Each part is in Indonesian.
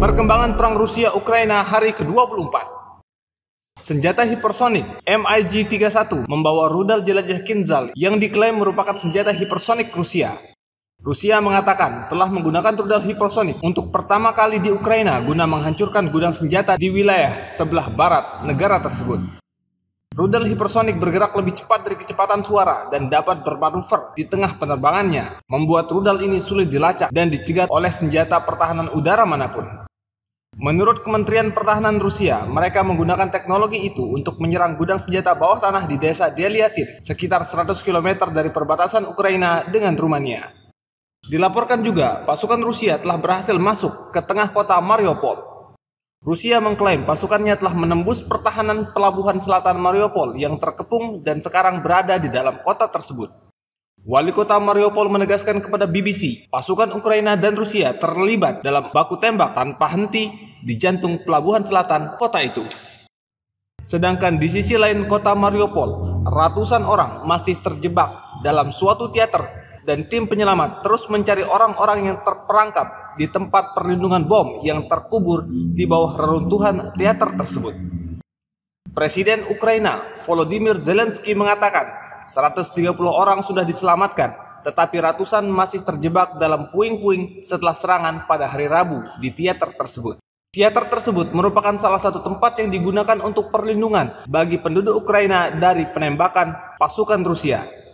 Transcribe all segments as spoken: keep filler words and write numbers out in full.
Perkembangan perang Rusia-Ukraina hari ke dua puluh empat. Senjata hipersonik M I G tiga puluh satu membawa rudal jelajah Kinzhal yang diklaim merupakan senjata hipersonik Rusia. Rusia mengatakan telah menggunakan rudal hipersonik untuk pertama kali di Ukraina guna menghancurkan gudang senjata di wilayah sebelah barat negara tersebut. Rudal hipersonik bergerak lebih cepat dari kecepatan suara dan dapat bermanuver di tengah penerbangannya, membuat rudal ini sulit dilacak dan dicegat oleh senjata pertahanan udara manapun. Menurut Kementerian Pertahanan Rusia, mereka menggunakan teknologi itu untuk menyerang gudang senjata bawah tanah di desa Deliatin, sekitar seratus kilometer dari perbatasan Ukraina dengan Rumania. Dilaporkan juga, pasukan Rusia telah berhasil masuk ke tengah kota Mariupol. Rusia mengklaim pasukannya telah menembus pertahanan pelabuhan selatan Mariupol yang terkepung dan sekarang berada di dalam kota tersebut. Wali kota Mariupol menegaskan kepada B B C, pasukan Ukraina dan Rusia terlibat dalam baku tembak tanpa henti di jantung pelabuhan selatan kota itu. Sedangkan di sisi lain kota Mariupol, ratusan orang masih terjebak dalam suatu teater dan tim penyelamat terus mencari orang-orang yang terperangkap di tempat perlindungan bom yang terkubur di bawah reruntuhan teater tersebut. Presiden Ukraina Volodymyr Zelensky mengatakan seratus tiga puluh orang sudah diselamatkan, tetapi ratusan masih terjebak dalam puing-puing setelah serangan pada hari Rabu di teater tersebut. Teater tersebut merupakan salah satu tempat yang digunakan untuk perlindungan bagi penduduk Ukraina dari penembakan pasukan Rusia.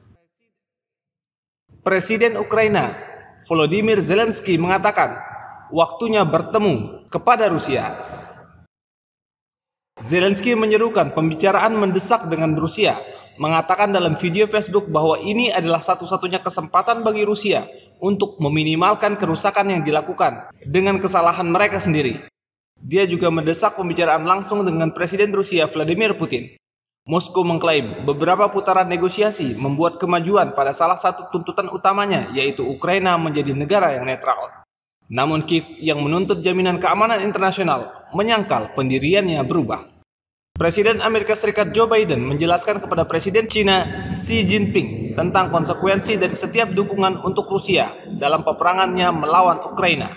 Presiden Ukraina Volodymyr Zelensky mengatakan waktunya bertemu kepada Rusia. Zelensky menyerukan pembicaraan mendesak dengan Rusia, mengatakan dalam video Facebook bahwa ini adalah satu-satunya kesempatan bagi Rusia untuk meminimalkan kerusakan yang dilakukan dengan kesalahan mereka sendiri. Dia juga mendesak pembicaraan langsung dengan Presiden Rusia Vladimir Putin. Moskow mengklaim beberapa putaran negosiasi membuat kemajuan pada salah satu tuntutan utamanya, yaitu Ukraina menjadi negara yang netral. Namun Kiev yang menuntut jaminan keamanan internasional menyangkal pendiriannya berubah. Presiden Amerika Serikat Joe Biden menjelaskan kepada Presiden China Xi Jinping tentang konsekuensi dari setiap dukungan untuk Rusia dalam peperangannya melawan Ukraina.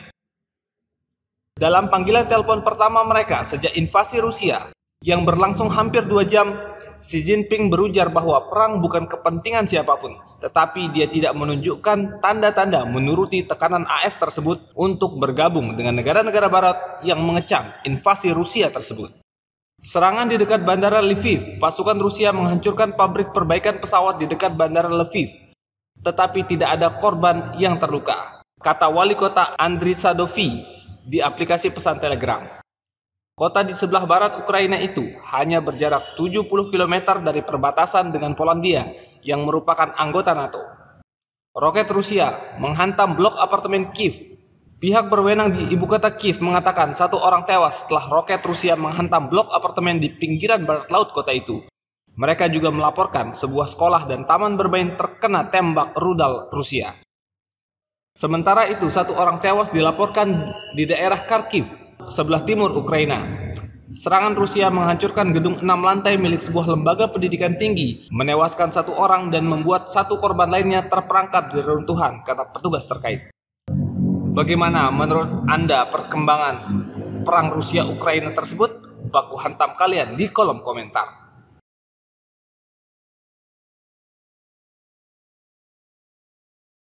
Dalam panggilan telepon pertama mereka sejak invasi Rusia yang berlangsung hampir dua jam, Xi Jinping berujar bahwa perang bukan kepentingan siapapun, tetapi dia tidak menunjukkan tanda-tanda menuruti tekanan A S tersebut untuk bergabung dengan negara-negara barat yang mengecam invasi Rusia tersebut. Serangan di dekat bandara Lviv, pasukan Rusia menghancurkan pabrik perbaikan pesawat di dekat bandara Lviv, tetapi tidak ada korban yang terluka, kata wali kota Andriy Sadovy di aplikasi pesan Telegram. Kota di sebelah barat Ukraina itu hanya berjarak tujuh puluh kilometer dari perbatasan dengan Polandia yang merupakan anggota NATO. Roket Rusia menghantam blok apartemen Kiev. Pihak berwenang di ibu kota Kiev mengatakan satu orang tewas setelah roket Rusia menghantam blok apartemen di pinggiran barat laut kota itu. Mereka juga melaporkan sebuah sekolah dan taman bermain terkena tembak rudal Rusia. Sementara itu, satu orang tewas dilaporkan di daerah Kharkiv, sebelah timur Ukraina. Serangan Rusia menghancurkan gedung enam lantai milik sebuah lembaga pendidikan tinggi, menewaskan satu orang dan membuat satu korban lainnya terperangkap di reruntuhan, kata petugas terkait. Bagaimana menurut Anda perkembangan perang Rusia-Ukraina tersebut? Baku hantam kalian di kolom komentar.